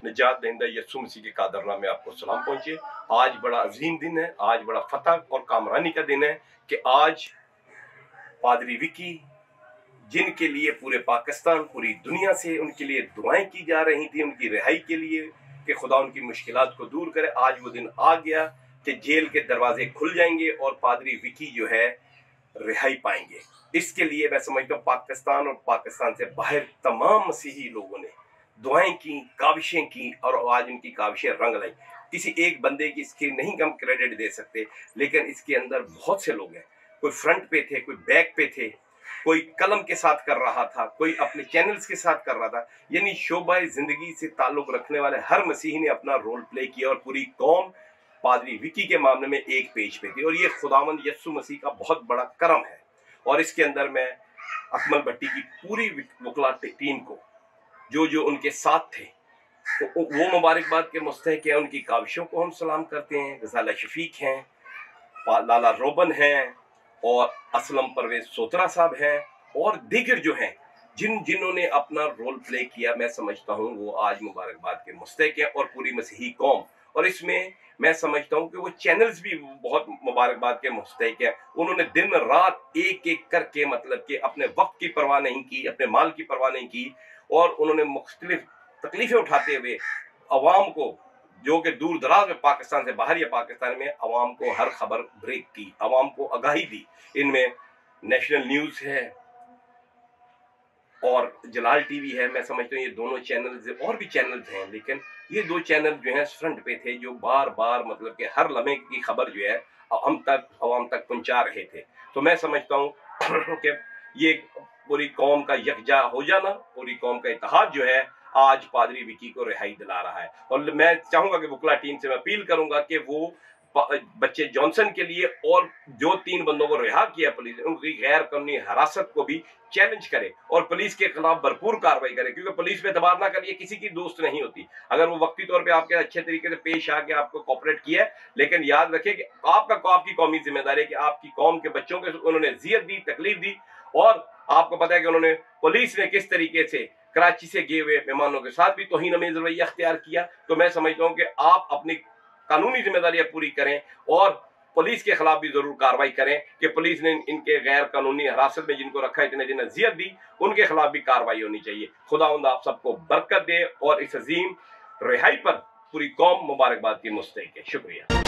निजात दहिंदा यीशु मसीह के कादरनाम में आपको सलाम पहुंचे। आज बड़ा अजीम दिन है, आज बड़ा फतह और कामरानी का दिन है कि आज पादरी विकी, जिनके लिए पूरे पाकिस्तान, पूरी दुनिया से उनके लिए दुआएं की जा रही थी उनकी रिहाई के लिए कि खुदा उनकी मुश्किलात को दूर करे, आज वो दिन आ गया कि जेल के दरवाजे खुल जाएंगे और पादरी विकी जो है रिहाई पाएंगे। इसके लिए मैं समझता हूँ पाकिस्तान और पाकिस्तान से बाहर तमाम मसीही लोगों ने दुआएं की, काविशें की और आज उनकी काविशें रंग लाई। किसी एक बंदे की इसकी नहीं हम क्रेडिट दे सकते, लेकिन इसके अंदर बहुत से लोग हैं। कोई फ्रंट पे थे, कोई बैक पे थे, कोई कलम के साथ कर रहा था, कोई अपने चैनल्स के साथ कर रहा था। यानी शोबा जिंदगी से ताल्लुक रखने वाले हर मसीही ने अपना रोल प्ले किया और पूरी कौम पादरी विकी के मामले में एक पेज पे थी। और ये खुदावंद यीशु मसीह का बहुत बड़ा करम है। और इसके अंदर मैं अकमल भट्टी की पूरी वकला टीम को जो उनके साथ थे वो मुबारकबाद के मुस्तहिक है। उनकी काविशों को हम सलाम करते हैं। गजाला शफीक हैं, लाला रोबन हैं और असलम परवेज सोतरा साहब हैं और दीगर जो हैं जिन्होंने अपना रोल प्ले किया। मैं समझता हूँ वो आज मुबारकबाद के मुस्तहिक हैं और पूरी मसीही कौम। और इसमें मैं समझता हूँ कि वो चैनल्स भी बहुत मुबारकबाद के मुस्तहिक हैं। उन्होंने दिन रात एक एक करके मतलब कि अपने वक्त की परवाह नहीं की, अपने माल की परवाह नहीं की और उन्होंने मुख्तलिफ तकलीफें उठाते हुए अवाम को, जो कि दूर दराज में पाकिस्तान से बाहर या पाकिस्तान में, अवाम को हर खबर ब्रेक की, अवाम को आगाही दी। इनमें नेशनल न्यूज है और जलाल टीवी है। मैं समझता हूँ ये दोनों चैनल्स, और भी चैनल्स हैं, लेकिन ये दो चैनल जो हैं फ्रंट पे थे, जो बार बार मतलब कि हर लम्हे की खबर जो है हम तक, अवाम तक पहुंचा रहे थे। तो मैं समझता हूँ कि ये पूरी कौम का यकजा हो जाना, पूरी कौम का इत्तेहाद जो है आज पादरी विकी को रिहाई दिला रहा है। और मैं चाहूंगा कि वकला टीम से मैं अपील करूंगा कि वो बच्चे जॉनसन के लिए और जो 3 बंदों को रिहा किया पुलिस ने, उनकी गैर कानूनी हिरासत को भी चैलेंज करे और पुलिस के खिलाफ भरपूर कार्रवाई करे। क्योंकि पुलिस पे एतबार ना करिए, किसी की दोस्त नहीं होती। अगर वो वक्ती तौर पे आपके अच्छे तरीके से पेश आके आपको कोऑपरेट किया है, लेकिन याद रखिए कि आपकी कौमी जिम्मेदारी है कि आपकी कौम के बच्चों के उन्होंने जियत दी, तकलीफ दी। और आपको पता है कि उन्होंने, पुलिस ने किस तरीके से कराची से गए हुए मेहमानों के साथ भी तौहीन-आमेज़ रवैया अख्तियार किया। तो मैं समझता हूँ कि आप अपनी कानूनी जिम्मेदारियां पूरी करें और पुलिस के खिलाफ भी जरूर कार्रवाई करें कि पुलिस ने इनके गैर कानूनी हिरासत में जिनको रखा है, इतने दिन अजियत दी, उनके खिलाफ भी कार्रवाई होनी चाहिए। खुदावंद आप सबको बरकत दे और इस अजीम रिहाई पर पूरी कौम मुबारकबाद की मुस्तहिक है। शुक्रिया।